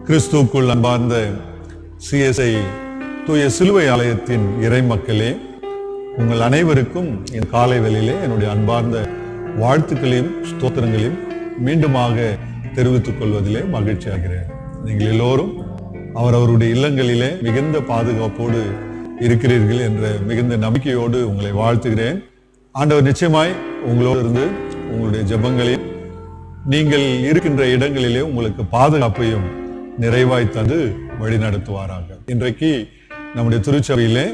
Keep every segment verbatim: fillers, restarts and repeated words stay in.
கிறிஸ்துவுக்குள் அன்பார்ந்த சிஎஸ்ஐ தூய சிலுவை ஆலயத்தின் இறை மக்களே, உங்கள் அனைவருக்கும் என் காலை வேளையிலே என்னுடைய அன்பார்ந்த வாழ்த்துக்களையும் ஸ்தோத்திரங்களையும் மீண்டுமாக தெரிவித்துக் கொள்வதிலே மகிழ்ச்சி ஆகிறேன். நீங்கள் எல்லோரும் அவரவருடைய இல்லங்களிலே மிகுந்த பாதுகாப்போடு இருக்கிறீர்கள் என்ற மிகுந்த நம்பிக்கையோடு உங்களை வாழ்த்துகிறேன். ஆண்டவர் நிச்சயமாய் உங்களோடு இருந்து உங்களுடைய ஜெபங்களையும் நீங்கள் இருக்கின்ற இடங்களிலே உங்களுக்கு பாதுகாப்பையும் நிறைவாய் தந்து வழி நடத்துவாராக. இன்றைக்கு நம்முடைய திருச்சபையிலே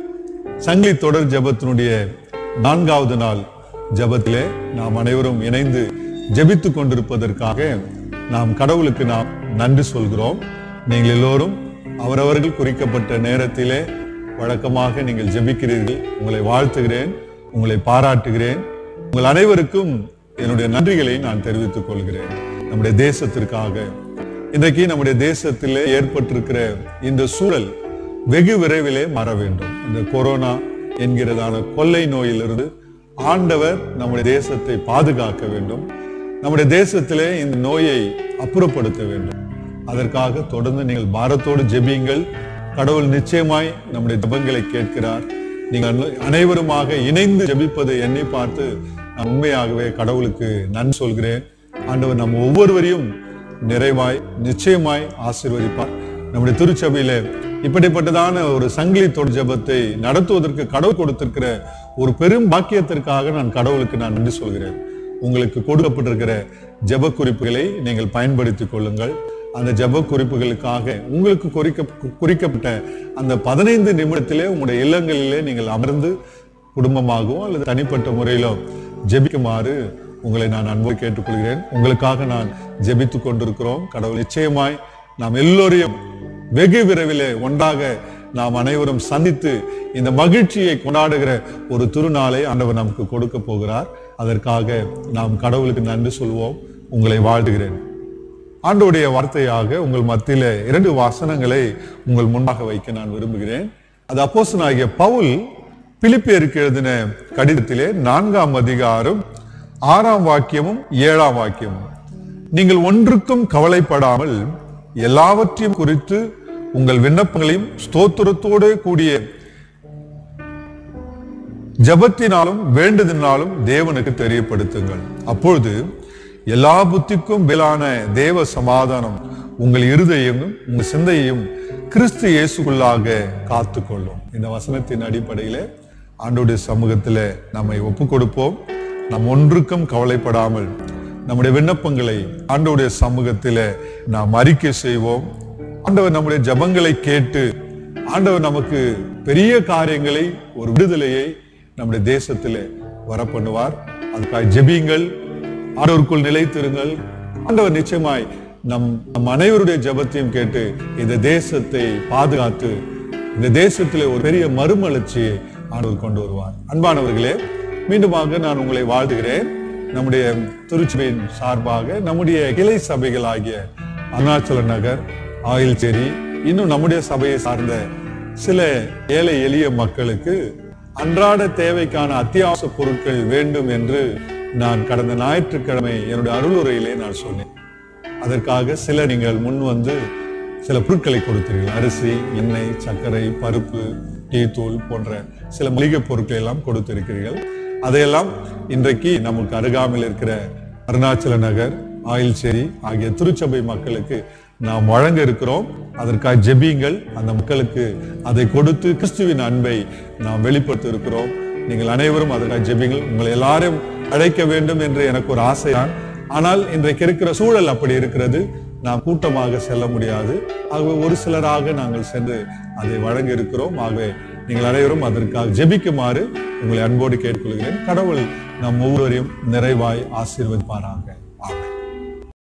சங்கிலி தொடர் ஜெபத்தினுடைய நான்காவது நாள் ஜெபத்திலே நாம் அனைவரும் இணைந்து ஜெபித்துக் கொண்டிருப்பதற்காக நாம் கடவுளுக்கு நாம் நன்றி சொல்கிறோம். நீங்கள் எல்லோரும் அவரவர்கள் குறிக்கப்பட்ட நேரத்திலே வழக்கமாக நீங்கள் ஜெபிக்கிறீர்கள். உங்களை வாழ்த்துகிறேன், உங்களை பாராட்டுகிறேன். உங்கள் அனைவருக்கும் என்னுடைய நன்றிகளை நான் தெரிவித்துக் கொள்கிறேன். நம்முடைய தேசத்திற்காக இன்றைக்கு நம்முடைய தேசத்திலே ஏற்பட்டிருக்கிற இந்த சூழல் வெகு விரைவிலே மாற வேண்டும். இந்த கொரோனா என்கிறதான கொள்ளை நோயிலிருந்து ஆண்டவர் நம்முடைய தேசத்தை பாதுகாக்க வேண்டும். நம்முடைய தேசத்திலே இந்த நோயை அப்புறப்படுத்த வேண்டும். அதற்காக தொடர்ந்து நீங்கள் பாரத்தோடு ஜெபியுங்கள். கடவுள் நிச்சயமாய் நம்முடைய ஜெபங்களை கேட்கிறார். நீங்கள் அனைவருமாக இணைந்து ஜெபிப்பதை எண்ணி பார்த்து நான் உண்மையாகவே கடவுளுக்கு நன்றி சொல்கிறேன். ஆண்டவர் நம்ம ஒவ்வொருவரையும் நிறைவாய் நிச்சயமாய் ஆசீர்வதிப்பார். நம்முடைய திருச்சபையில இப்படிப்பட்டதான ஒரு சங்கிலி தொடர் ஜெபத்தை நடத்துவதற்கு கடவுள் கொடுத்திருக்கிற ஒரு பெரும் பாக்கியத்திற்காக நான் கடவுளுக்கு நான் நன்றி சொல்கிறேன். உங்களுக்கு கொடுக்கப்பட்டிருக்கிற ஜெப குறிப்புகளை நீங்கள் பயன்படுத்திக் கொள்ளுங்கள். அந்த ஜெப குறிப்புகளுக்காக உங்களுக்கு குறிக்க குறிக்கப்பட்ட அந்த பதினைந்து நிமிடத்திலே உங்களுடைய இல்லங்களிலே நீங்கள் அமர்ந்து குடும்பமாகவோ அல்லது தனிப்பட்ட முறையிலோ ஜெபிக்குமாறு உங்களை நான் அன்போடு கேட்டுக்கொள்கிறேன். உங்களுக்காக நான் ஜெபித்துக் கொண்டிருக்கிறோம். கடவுள் நிச்சயமாய் நாம் எல்லோரையும் வெகு விரைவிலே ஒன்றாக நாம் அனைவரும் சந்தித்து இந்த மகிழ்ச்சியை கொண்டாடுகிற ஒரு திருநாளை ஆண்டவர் நமக்கு கொடுக்க போகிறார். அதற்காக நாம் கடவுளுக்கு நன்றி சொல்வோம். உங்களை வாழ்த்துகிறேன். ஆண்டவருடைய வார்த்தையாக உங்கள் மத்தியில இரண்டு வசனங்களை உங்கள் முன்பாக வைக்க நான் விரும்புகிறேன். அது அப்போஸ்தலனாகிய பவுல் பிலிப்பியருக்கு எழுதின கடிதத்திலே நான்காம் அதிகாரம் ஆறாம் வாக்கியமும் ஏழாம் வாக்கியமும், நீங்கள் ஒன்றுக்கும் கவலைப்படாமல் எல்லாவற்றையும் குறித்து உங்கள் விண்ணப்பங்களையும் ஸ்தோத்திரத்தோடு கூடிய ஜெபத்தினாலும் வேண்டுதலினாலும் தேவனுக்கு தெரியப்படுத்துங்கள். அப்பொழுது எல்லா புத்திக்கும் மேலான தேவ சமாதானம் உங்கள் இருதயமும் உங்கள் சிந்தையையும் கிறிஸ்து இயேசுக்குள்ளாக காத்துக்கொள்ளும். இந்த வசனத்தின் அடிப்படையிலே ஆண்டவருடைய சமூகத்தில் நம்மை ஒப்பு கொடுப்போம். நாம் ஒன்றுக்கும் கவலைப்படாமல் நம்முடைய விண்ணப்பங்களை ஆண்டவருடைய சமூகத்தில் நாம் அறிக்கை செய்வோம். ஆண்டவர் நம்முடைய ஜெபங்களை கேட்டு ஆண்டவர் நமக்கு பெரிய காரியங்களை, ஒரு விடுதலையை நம்முடைய தேசத்தில் வர பண்ணுவார். அதுக்காக ஜெபியுங்கள், ஆண்டவருக்குள் நிலைத்திருங்கள். ஆண்டவர் நிச்சயமாய் நம் நம் அனைவருடைய ஜெபத்தையும் கேட்டு இந்த தேசத்தை பாதுகாத்து இந்த தேசத்திலே ஒரு பெரிய மறுமலர்ச்சியை ஆண்டவர் கொண்டு வருவார். அன்பானவர்களே, மீண்டுமாக நான் உங்களை வாழ்த்துகிறேன். நம்முடைய திருச்சபையின் சார்பாக நம்முடைய கிளை சபைகள் ஆகிய அருணாச்சல நகர், ஆயில்சேரி, இன்னும் நம்முடைய சபையை சார்ந்த சில ஏழை எளிய மக்களுக்கு அன்றாட தேவைக்கான அத்தியாவசிய பொருட்கள் வேண்டும் என்று நான் கடந்த ஞாயிற்றுக்கிழமை என்னுடைய அருளுரையிலே நான் சொன்னேன். அதற்காக சில நீங்கள் முன் வந்து சில பொருட்களை கொடுத்தீர்கள். அரிசி, எண்ணெய், சர்க்கரை, பருப்பு, டீ தூள் போன்ற சில மளிகை பொருட்களை எல்லாம் கொடுத்திருக்கிறீர்கள். அதையெல்லாம் இன்றைக்கு நமக்கு அருகாமையில் இருக்கிற அருணாச்சல நகர், ஆயில்சேரி ஆகிய திருச்சபை மக்களுக்கு நாம் வழங்க இருக்கிறோம். அதற்காக ஜெபியுங்கள். அந்த மக்களுக்கு அதை கொடுத்து கிறிஸ்துவின் அன்பை நாம் வெளிப்படுத்த இருக்கிறோம். நீங்கள் அனைவரும் அதற்காக ஜெபியுங்கள். உங்களை எல்லாரும் அழைக்க வேண்டும் என்று எனக்கு ஒரு ஆசைதான். ஆனால் இன்றைக்கு இருக்கிற சூழல் அப்படி இருக்கிறது. நாம் கூட்டமாக செல்ல முடியாது. ஆகவே ஒரு சிலராக நாங்கள் சென்று அதை வழங்க இருக்கிறோம். ஆகவே நீங்கள் அனைவரும் அதற்காக ஜெபிக்குமாறு உங்களை அன்போடு கேட்டுக்கொள்கிறேன். கடவுள் நம் ஒவ்வொருவரையும் நிறைவாய் ஆசீர்வதிப்பாராக.